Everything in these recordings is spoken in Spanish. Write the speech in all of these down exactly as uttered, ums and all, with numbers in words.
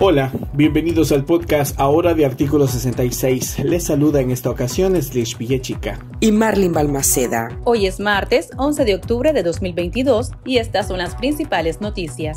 Hola, bienvenidos al podcast Ahora de Artículo sesenta y seis. Les saluda en esta ocasión Slish Villechica y Marlin Balmaceda. Hoy es martes once de octubre de dos mil veintidós y estas son las principales noticias.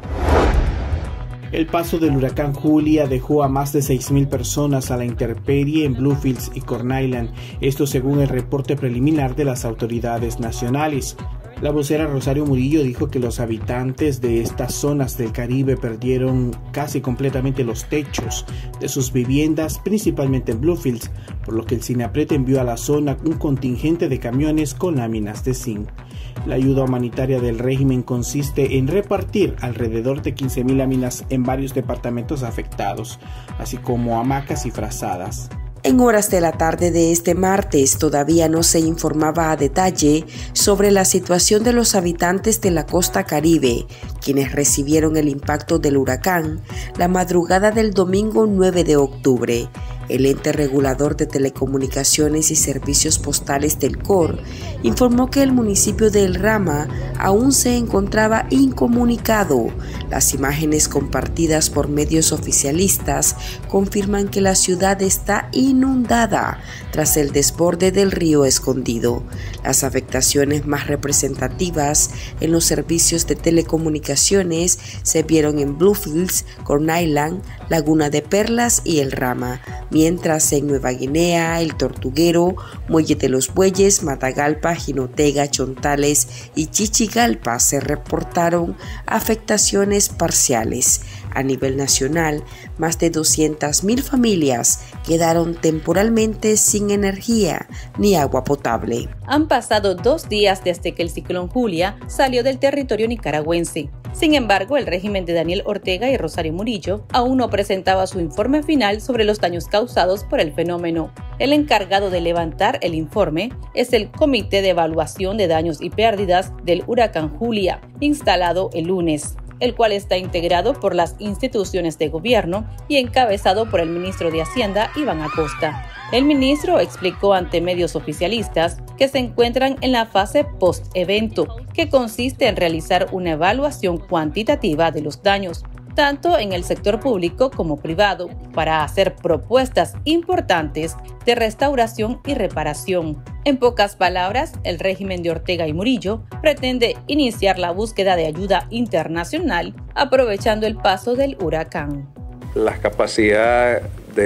El paso del huracán Julia dejó a más de seis mil personas a la intemperie en Bluefields y Corn Island, esto según el reporte preliminar de las autoridades nacionales. La vocera Rosario Murillo dijo que los habitantes de estas zonas del Caribe perdieron casi completamente los techos de sus viviendas, principalmente en Bluefields, por lo que el SINAPRED envió a la zona un contingente de camiones con láminas de zinc. La ayuda humanitaria del régimen consiste en repartir alrededor de quince mil láminas en varios departamentos afectados, así como hamacas y frazadas. En horas de la tarde de este martes todavía no se informaba a detalle sobre la situación de los habitantes de la costa Caribe, quienes recibieron el impacto del huracán la madrugada del domingo nueve de octubre. El ente regulador de telecomunicaciones y servicios postales del C O R informó que el municipio de El Rama aún se encontraba incomunicado. Las imágenes compartidas por medios oficialistas confirman que la ciudad está inundada tras el desborde del río Escondido. Las afectaciones más representativas en los servicios de telecomunicaciones se vieron en Bluefields, Corn Island, Laguna de Perlas y El Rama, mientras en Nueva Guinea, El Tortuguero, Muelle de los Bueyes, Matagalpa, Jinotega, Chontales y Chichigalpa se reportaron afectaciones parciales. A nivel nacional, más de doscientas mil familias quedaron temporalmente sin energía ni agua potable. Han pasado dos días desde que el ciclón Julia salió del territorio nicaragüense. Sin embargo, el régimen de Daniel Ortega y Rosario Murillo aún no presentaba su informe final sobre los daños causados por el fenómeno. El encargado de levantar el informe es el Comité de Evaluación de Daños y Pérdidas del huracán Julia, instalado el lunes, el cual está integrado por las instituciones de gobierno y encabezado por el ministro de Hacienda, Iván Acosta. El ministro explicó ante medios oficialistas que se encuentran en la fase post-evento, que consiste en realizar una evaluación cuantitativa de los daños, tanto en el sector público como privado, para hacer propuestas importantes de restauración y reparación. En pocas palabras, el régimen de Ortega y Murillo pretende iniciar la búsqueda de ayuda internacional aprovechando el paso del huracán. Las capacidades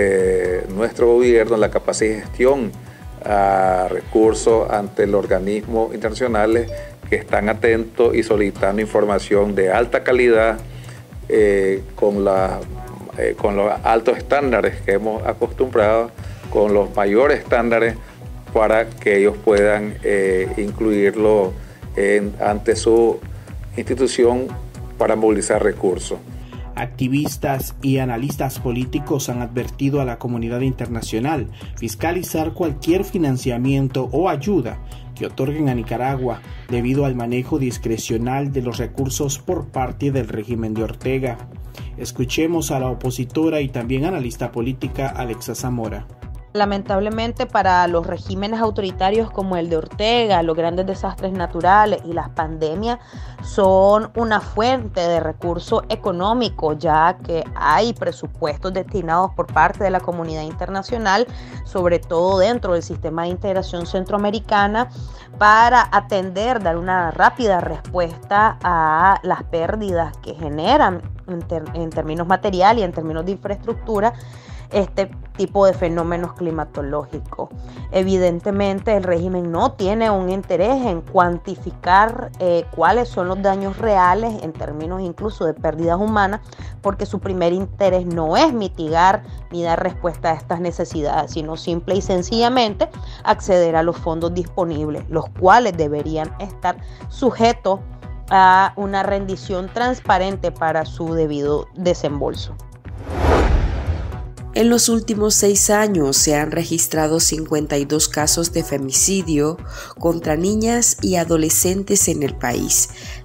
de nuestro gobierno, la capacidad de gestión a recursos ante los organismos internacionales que están atentos y solicitando información de alta calidad eh, con, la, eh, con los altos estándares que hemos acostumbrado, con los mayores estándares para que ellos puedan eh, incluirlo en, ante su institución para movilizar recursos. Activistas y analistas políticos han advertido a la comunidad internacional fiscalizar cualquier financiamiento o ayuda que otorguen a Nicaragua debido al manejo discrecional de los recursos por parte del régimen de Ortega. Escuchemos a la opositora y también analista política Alexa Zamora. Lamentablemente, para los regímenes autoritarios como el de Ortega, los grandes desastres naturales y las pandemias son una fuente de recursos económicos, ya que hay presupuestos destinados por parte de la comunidad internacional, sobre todo dentro del sistema de integración centroamericana, para atender, dar una rápida respuesta a las pérdidas que generan en, ter- en términos materiales y en términos de infraestructura este tipo de fenómenos climatológicos. Evidentemente, el régimen no tiene un interés en cuantificar eh, cuáles son los daños reales en términos incluso de pérdidas humanas, porque su primer interés no es mitigar ni dar respuesta a estas necesidades, sino simple y sencillamente acceder a los fondos disponibles, los cuales deberían estar sujetos a una rendición transparente para su debido desembolso. En los últimos seis años se han registrado cincuenta y dos casos de femicidio contra niñas y adolescentes en el país.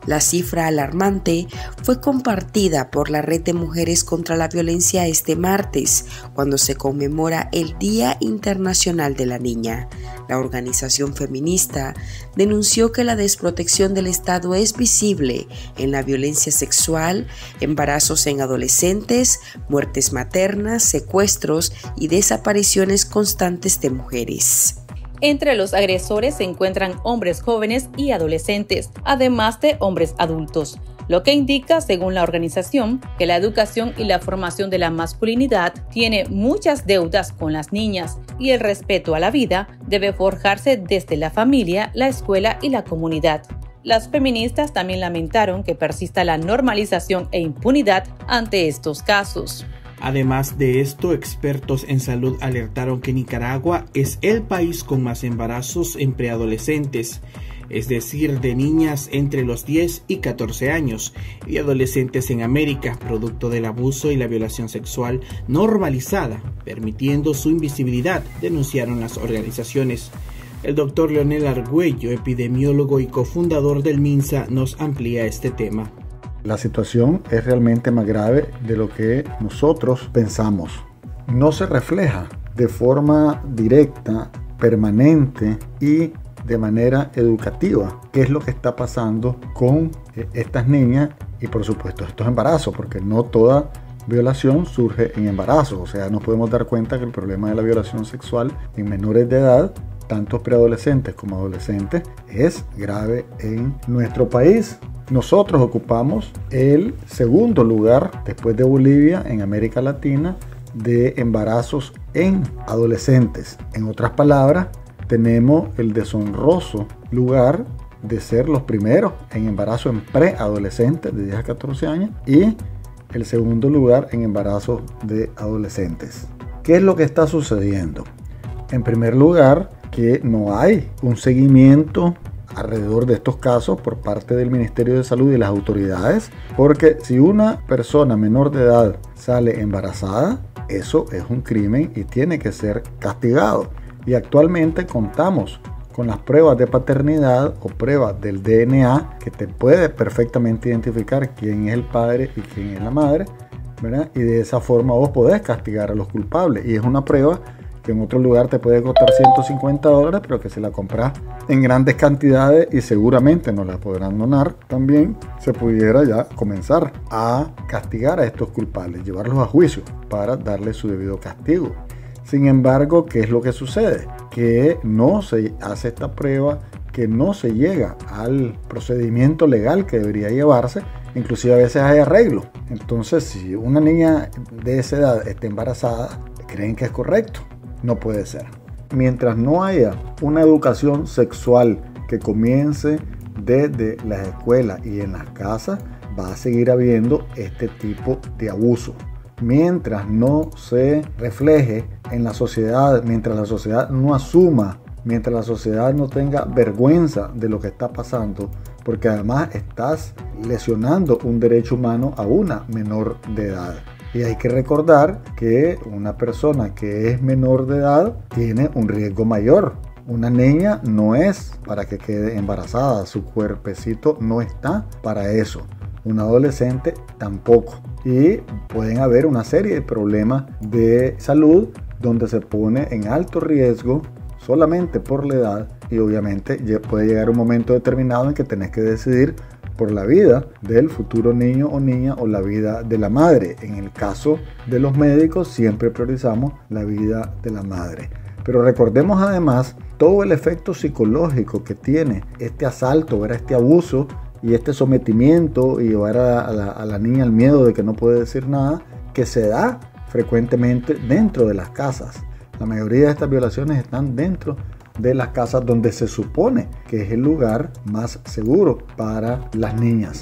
La cifra alarmante fue compartida por la Red de Mujeres contra la Violencia este martes, cuando se conmemora el Día Internacional de la Niña. La organización feminista denunció que la desprotección del Estado es visible en la violencia sexual, embarazos en adolescentes, muertes maternas, secuestros y desapariciones constantes de mujeres. Entre los agresores se encuentran hombres jóvenes y adolescentes, además de hombres adultos, lo que indica, según la organización, que la educación y la formación de la masculinidad tiene muchas deudas con las niñas y el respeto a la vida debe forjarse desde la familia, la escuela y la comunidad. Las feministas también lamentaron que persista la normalización e impunidad ante estos casos. Además de esto, expertos en salud alertaron que Nicaragua es el país con más embarazos en preadolescentes, es decir, de niñas entre los diez y catorce años, y adolescentes en América, producto del abuso y la violación sexual normalizada, permitiendo su invisibilidad, denunciaron las organizaciones. El doctor Leonel Argüello, epidemiólogo y cofundador del MINSA, nos amplía este tema. La situación es realmente más grave de lo que nosotros pensamos. No se refleja de forma directa, permanente y de manera educativa qué es lo que está pasando con estas niñas y por supuesto estos embarazos, porque no toda violación surge en embarazo. O sea, nos podemos dar cuenta que el problema de la violación sexual en menores de edad, tanto preadolescentes como adolescentes, es grave en nuestro país. Nosotros ocupamos el segundo lugar, después de Bolivia, en América Latina, de embarazos en adolescentes. En otras palabras, tenemos el deshonroso lugar de ser los primeros en embarazo en preadolescentes de diez a catorce años y el segundo lugar en embarazos de adolescentes. ¿Qué es lo que está sucediendo? En primer lugar, que no hay un seguimiento alrededor de estos casos por parte del Ministerio de Salud y las autoridades, porque si una persona menor de edad sale embarazada, eso es un crimen y tiene que ser castigado. Y actualmente contamos con las pruebas de paternidad o pruebas del D N A que te puede perfectamente identificar quién es el padre y quién es la madre, ¿verdad? Y de esa forma vos podés castigar a los culpables. Y es una prueba que en otro lugar te puede costar ciento cincuenta dólares, pero que si la compras en grandes cantidades y seguramente nos la podrán donar, también se pudiera ya comenzar a castigar a estos culpables, llevarlos a juicio para darles su debido castigo. Sin embargo, ¿qué es lo que sucede? Que no se hace esta prueba, que no se llega al procedimiento legal que debería llevarse, inclusive a veces hay arreglo. Entonces, si una niña de esa edad está embarazada, creen que es correcto. No puede ser. Mientras no haya una educación sexual que comience desde las escuelas y en las casas, va a seguir habiendo este tipo de abuso. Mientras no se refleje en la sociedad, mientras la sociedad no asuma, mientras la sociedad no tenga vergüenza de lo que está pasando, porque además estás lesionando un derecho humano a una menor de edad. Y hay que recordar que una persona que es menor de edad tiene un riesgo mayor. Una niña no es para que quede embarazada, su cuerpecito no está para eso. Un adolescente tampoco. Y pueden haber una serie de problemas de salud donde se pone en alto riesgo solamente por la edad y obviamente puede llegar un momento determinado en que tenés que decidir por la vida del futuro niño o niña o la vida de la madre. En el caso de los médicos siempre priorizamos la vida de la madre. Pero recordemos además todo el efecto psicológico que tiene este asalto, este abuso y este sometimiento y llevar a, a, la, a la niña al miedo de que no puede decir nada, que se da frecuentemente dentro de las casas. La mayoría de estas violaciones están dentro de las casas donde se supone que es el lugar más seguro para las niñas.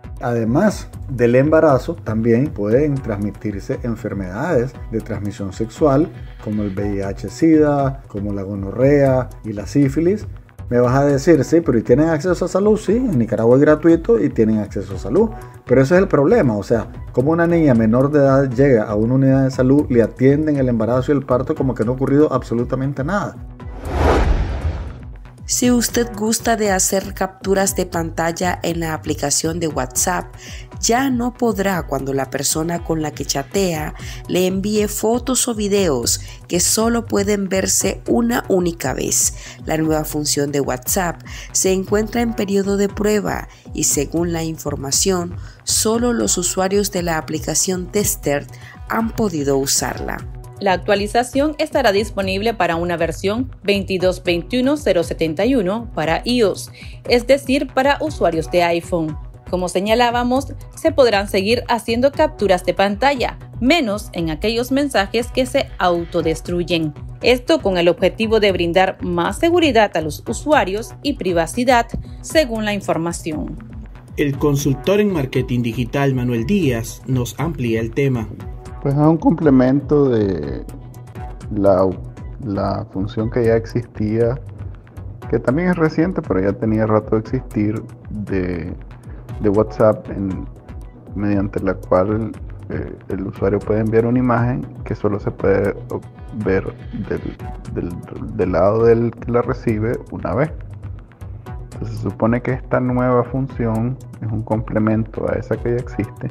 Además del embarazo, también pueden transmitirse enfermedades de transmisión sexual como el V I H SIDA, como la gonorrea y la sífilis. Me vas a decir, sí, pero ¿y tienen acceso a salud? Sí, en Nicaragua es gratuito y tienen acceso a salud. Pero ese es el problema, o sea, como una niña menor de edad llega a una unidad de salud, le atienden el embarazo y el parto como que no ha ocurrido absolutamente nada. Si usted gusta de hacer capturas de pantalla en la aplicación de WhatsApp, ya no podrá cuando la persona con la que chatea le envíe fotos o videos que solo pueden verse una única vez. La nueva función de WhatsApp se encuentra en periodo de prueba y, según la información, solo los usuarios de la aplicación Tester han podido usarla. La actualización estará disponible para una versión veintidós punto veintiuno punto cero setenta y uno para iOS, es decir, para usuarios de iPhone. Como señalábamos, se podrán seguir haciendo capturas de pantalla, menos en aquellos mensajes que se autodestruyen. Esto con el objetivo de brindar más seguridad a los usuarios y privacidad, según la información. El consultor en marketing digital Manuel Díaz nos amplía el tema. Pues es un complemento de la, la función que ya existía, que también es reciente, pero ya tenía rato de existir, de, de WhatsApp, en, mediante la cual eh, el usuario puede enviar una imagen que solo se puede ver del, del, del lado del que la recibe una vez. Entonces se supone que esta nueva función es un complemento a esa que ya existe,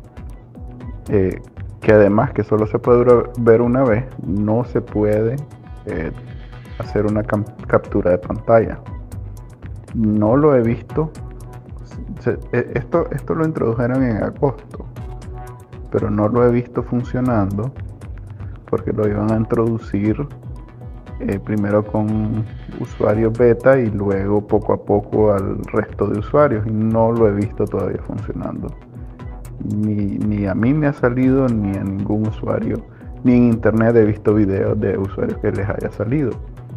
eh, que además que solo se puede ver una vez, no se puede eh, hacer una captura de pantalla. No lo he visto. Se, esto, esto lo introdujeron en agosto, pero no lo he visto funcionando porque lo iban a introducir eh, primero con usuarios beta y luego poco a poco al resto de usuarios, y no lo he visto todavía funcionando. Ni, ni a mí me ha salido, ni a ningún usuario, ni en internet he visto videos de usuarios que les haya salido.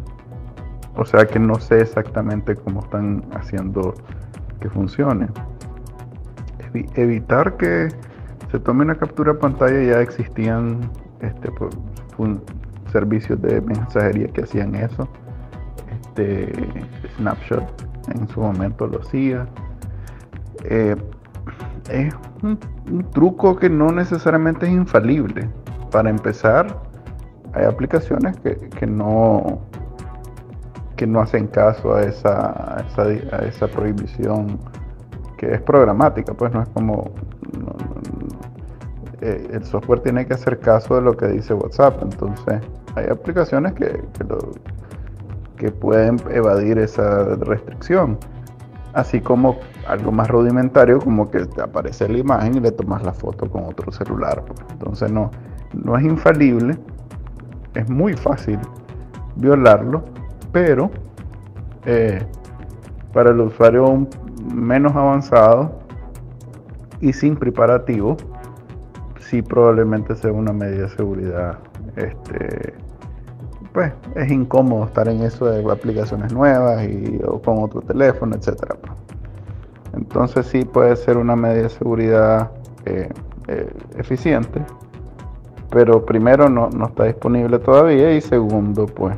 O sea que no sé exactamente cómo están haciendo que funcione. Evi- evitar que se tome una captura de pantalla, ya existían este, pues, un, servicios de mensajería que hacían eso. Este, Snapchat en su momento lo hacía. Eh, es un, un truco que no necesariamente es infalible. Para empezar, hay aplicaciones que, que no que no hacen caso a esa, a esa, a esa prohibición que es programática, pues no es como no, no, eh, el software tiene que hacer caso de lo que dice WhatsApp. Entonces hay aplicaciones que, que, lo, que pueden evadir esa restricción, así como algo más rudimentario, como que te aparece la imagen y le tomas la foto con otro celular, pues. Entonces no, no es infalible, es muy fácil violarlo, pero eh, para el usuario menos avanzado y sin preparativo, sí probablemente sea una medida de seguridad. Este, pues es incómodo estar en eso de aplicaciones nuevas y o con otro teléfono, etcétera. Entonces sí puede ser una medida de seguridad eh, eh, eficiente, pero primero no, no está disponible todavía, y segundo, pues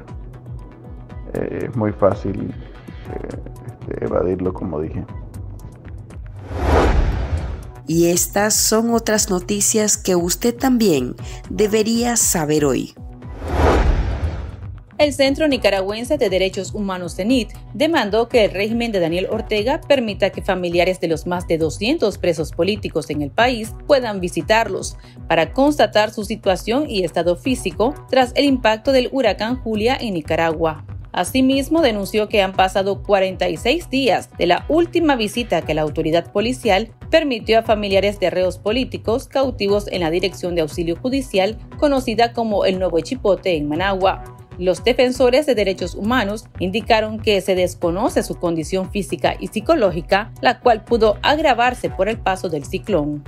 eh, es muy fácil eh, este, evadirlo, como dije. Y estas son otras noticias que usted también debería saber hoy. El Centro Nicaragüense de Derechos Humanos, CENIT, demandó que el régimen de Daniel Ortega permita que familiares de los más de doscientos presos políticos en el país puedan visitarlos para constatar su situación y estado físico tras el impacto del huracán Julia en Nicaragua. Asimismo, denunció que han pasado cuarenta y seis días de la última visita que la autoridad policial permitió a familiares de reos políticos cautivos en la Dirección de Auxilio Judicial, conocida como el Nuevo Chipote en Managua. Los defensores de derechos humanos indicaron que se desconoce su condición física y psicológica, la cual pudo agravarse por el paso del ciclón.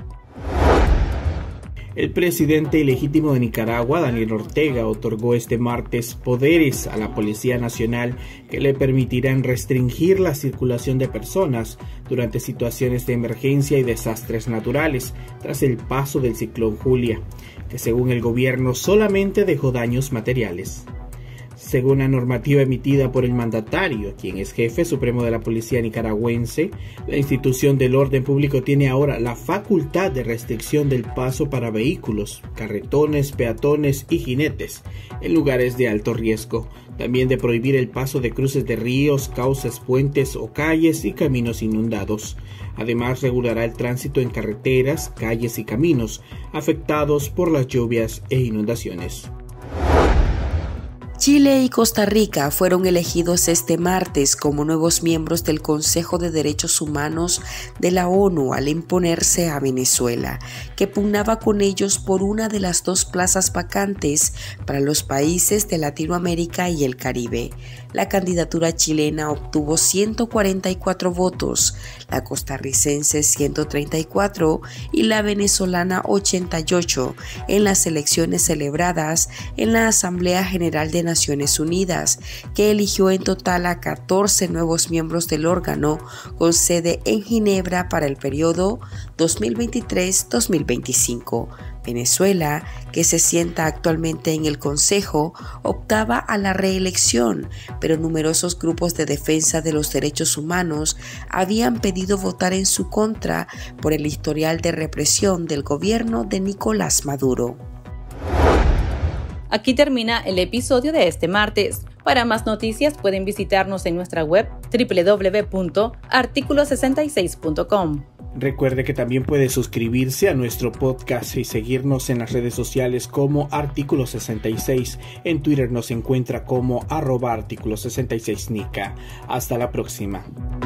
El presidente ilegítimo de Nicaragua, Daniel Ortega, otorgó este martes poderes a la Policía Nacional que le permitirán restringir la circulación de personas durante situaciones de emergencia y desastres naturales tras el paso del ciclón Julia, que según el gobierno solamente dejó daños materiales. Según la normativa emitida por el mandatario, quien es jefe supremo de la policía nicaragüense, la institución del orden público tiene ahora la facultad de restricción del paso para vehículos, carretones, peatones y jinetes en lugares de alto riesgo, también de prohibir el paso de cruces de ríos, cauces, puentes o calles y caminos inundados. Además, regulará el tránsito en carreteras, calles y caminos afectados por las lluvias e inundaciones. Chile y Costa Rica fueron elegidos este martes como nuevos miembros del Consejo de Derechos Humanos de la ONU al imponerse a Venezuela, que pugnaba con ellos por una de las dos plazas vacantes para los países de Latinoamérica y el Caribe. La candidatura chilena obtuvo ciento cuarenta y cuatro votos, la costarricense ciento treinta y cuatro y la venezolana ochenta y ocho en las elecciones celebradas en la Asamblea General de Naciones Unidas, que eligió en total a catorce nuevos miembros del órgano con sede en Ginebra para el periodo dos mil veintitrés a dos mil veinticinco. Venezuela, que se sienta actualmente en el Consejo, optaba a la reelección, pero numerosos grupos de defensa de los derechos humanos habían pedido votar en su contra por el historial de represión del gobierno de Nicolás Maduro. Aquí termina el episodio de este martes. Para más noticias pueden visitarnos en nuestra web doble u doble u doble u punto artículo sesenta y seis punto com. Recuerde que también puede suscribirse a nuestro podcast y seguirnos en las redes sociales como Artículo sesenta y seis. En Twitter nos encuentra como arroba Artículo sesenta y seis Nica. Hasta la próxima.